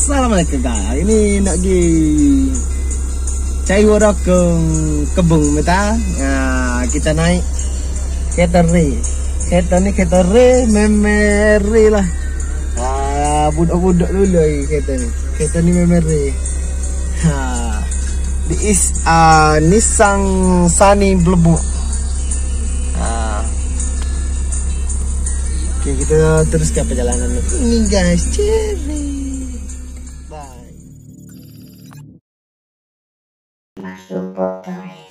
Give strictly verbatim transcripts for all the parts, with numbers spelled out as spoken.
Assalamualaikum guys. Ini nak pergi cari orang ke kebun kita. Nah, kita naik kereta re. Kereta ni kereta re memeri lah. Ah, budak-budak dulu lagi kereta ni. Kereta ni memeri. Ha. This is uh, Nissan Sunny Blue. Ah. Oke, kita teruskan perjalanan ini guys. Cherry. Bye. Masuk guys.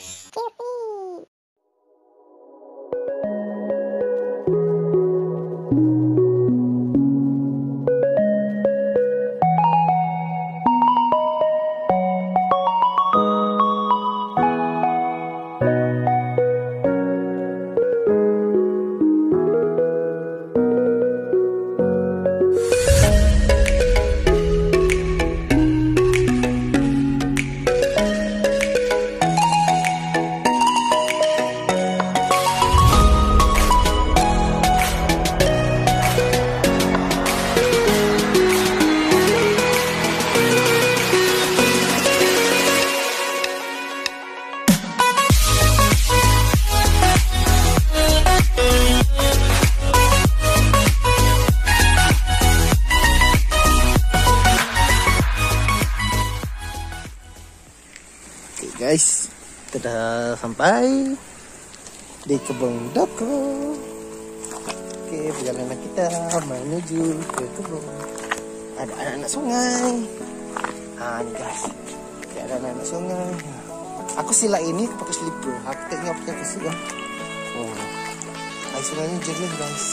Guys, kita dah sampai di kebun Doko. Oke, perjalanan kita menuju ke kebun. Ada anak-anak sungai. Ah, ini guys, ada anak-anak sungai. Aku sila ini pakai slipper. Aku tak ingat pakai kursi kan. Oh, air sungainya jernih guys.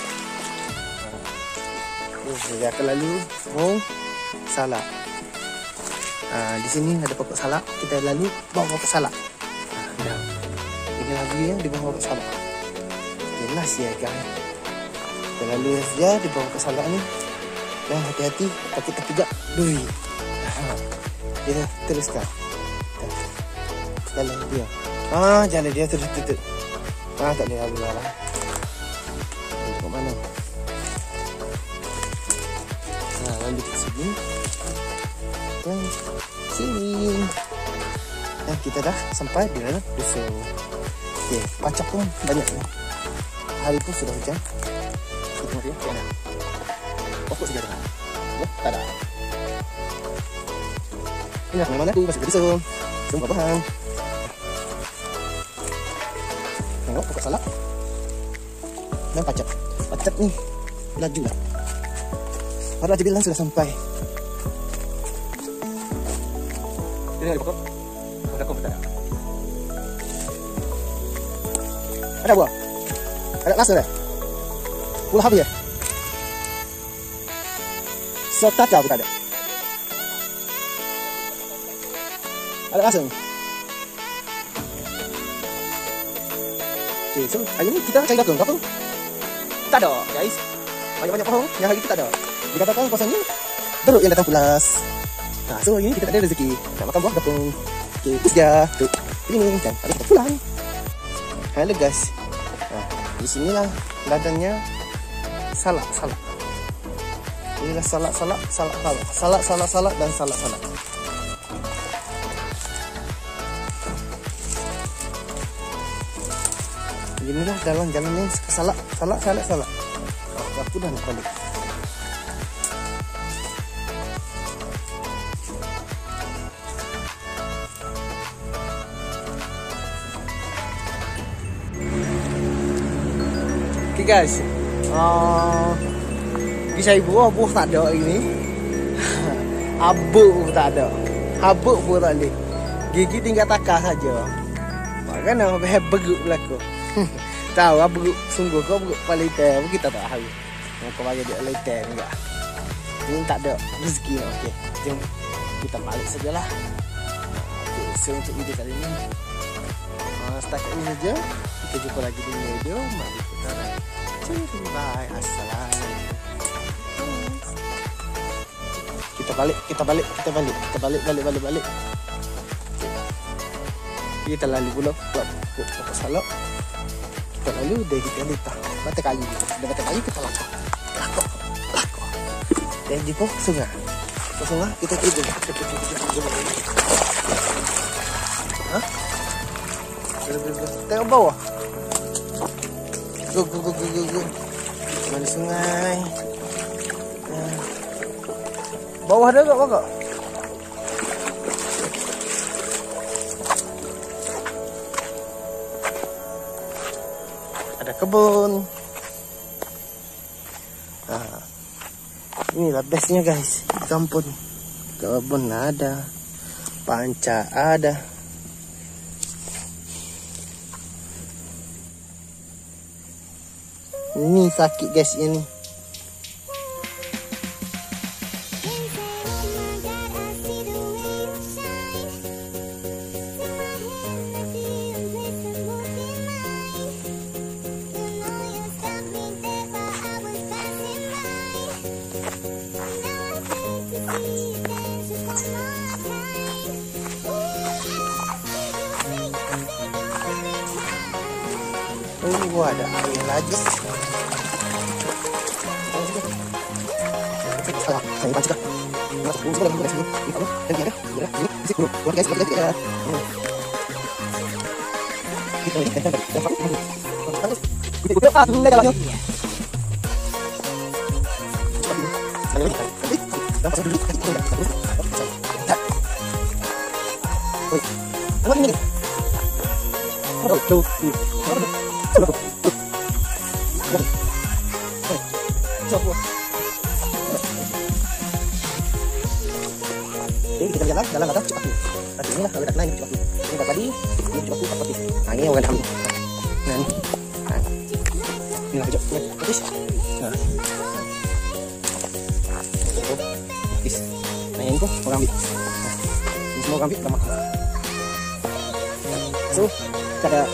Oh, saya akan lalu. Oh, salah. Uh, di sini ada pokok salak, kita lalu bawa pokok salak. Nah, ini lagi ya di bawah pokok salak. Jelas ya guys. Kita lalu saja di bawah pokok salak ni. Dan hati-hati takut terpijak. Dui. Kita teruskan. Jalan dia. Ah, jalan dia terus tutup. Ah, tak boleh lalu lah. Ke mana? Nah, lalu ke sini. Dan sini. Dan kita dah sampai di dalam dusun. Okey, pacak pun banyak ni. Hari pun sudah hujan. Kita tengok dia, ada. Pokok saja ada. Oh, tak ada. Ini nak mana tu? Masuk ke dusun. Semua bahan. Tengok pokok salak. Dan pacak. Pacak ni laju lah. Baru aja bilang sudah sampai. Ini ada pokok. Ada pokok tak ada. Ada buah. Ada rasa dah. Buah habis ya. Setata pun tak ada. Ada rasa. Okay, so hari ni kita cari gakung. Gakung tak ada guys. Banyak-banyak pohon yang hari ni tak ada. Dikatakan kawasan ni teruk yang datang pulas. Nah, so ini kita tak ada rezeki nak makan buah gapung. Okey, itu saja untuk ini dan hari kita pulang. Hello guys. Nah, di sinilah ladangnya salak-salak. Inilah salak-salak, salak-salak, salak-salak-salak dan salak-salak. Inilah jalan-jalan yang salak, salak, salak, salak. Oh, aku dah nak balik. Okay guys, uh, pergi cari buah, buah tak ada hari ni. Habuk pun tak ada. Habuk pun tak boleh. Gigi tinggal takar saja. Maknanya behel beruk belaka. Tahu lah beruk sungguh kau beruk kepala hitam. Kita tak tahu. Kau bagi dia letter enggak. Ini tak ada rezeki. Okey, jom kita balik sajalah. Okey, so untuk video kali ini uh, setakat ini saja. Kita jumpa lagi di video. Mari kita bye. Assalamualaikum. Kita balik, kita balik, kita balik, kita balik, balik, balik, balik. Kita lalu pula buat pokok salak. Kita lalu dari kita letak bata kayu. Dah bata kayu kita lakok, lakok, lakok. Dan jumpa sungai. Langsung lah kita tidur. Hah? Tengok bawah. Go go go go go go. Mandi sungai. Nah. Bawah ada gak kok? Ada kebun. Nah, inilah bestnya guys. Kampung. Kebun ada. Panca ada. Ini sakit guys ini. Oh, ada air lagi. Jadi kita jalan dalam atas cepat dulu. Nah, inilah kalau kita naik cepat dulu. Ini tadi, ini cepat dulu cepat. Nah, ini orang ambil. Nah, ini. Nah. Inilah cepat. Petis. Nah. Petis. Nah, ini tuh orang ambil. Nah, ini semua orang ambil sama. So, ada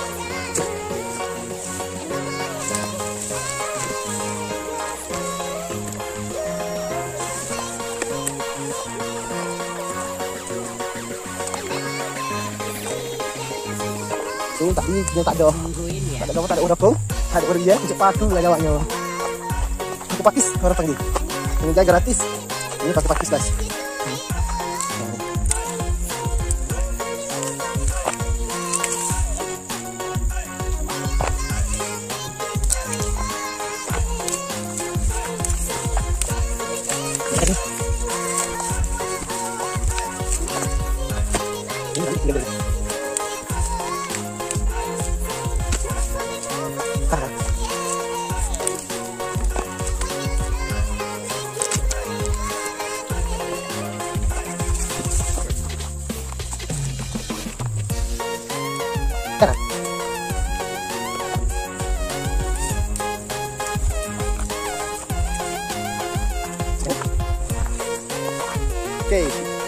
tuh, tapi dia tak ada. Tak ada tak ada orang pun. Ada orang dia cepat tu lah jawabnya. Aku pakis orang panggil. Ini dia gratis. Ini pakai pakis guys. Oke.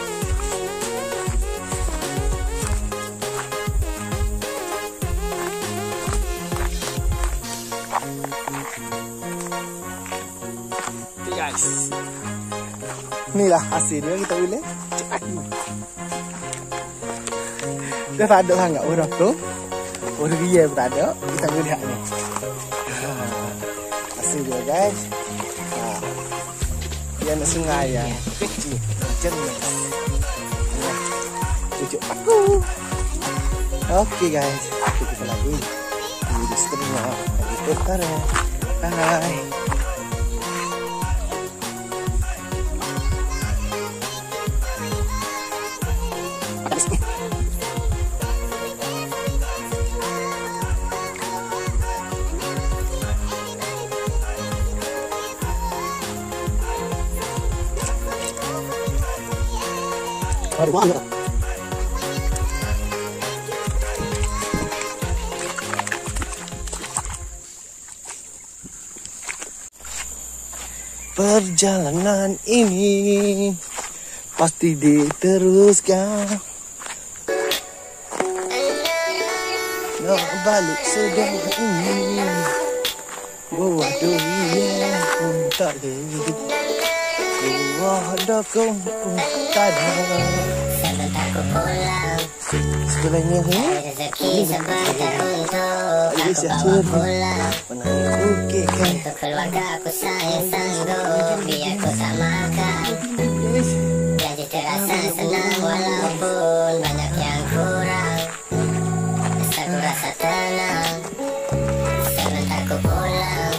Oke guys. Inilah hasilnya kita boleh. Dia tak ada sangat orang tu. Orang dia pun tak ada. Kita boleh lihat ni. Hasilnya guys. Dia nak sungai yang kecil. Jenis. Nah, cucuk aku. Oke guys, kita lagi di seterusnya. Kita tarik. Hai. Baru banget. Perjalanan ini pasti diteruskan. Nak balik sudah ini. Buah durian pun tak ada. Buah dokong pun tak ada. Sebentar ku pulang. Setelahnya ni Rezeki sebentar untuk Yes, aku bawa pulang. Menang bukit kan. Untuk keluarga aku saya sanggup biar ku samakan. Yes. Walaupun banyak yang kurang, asal ku rasa tenang, sebentar ku pulang.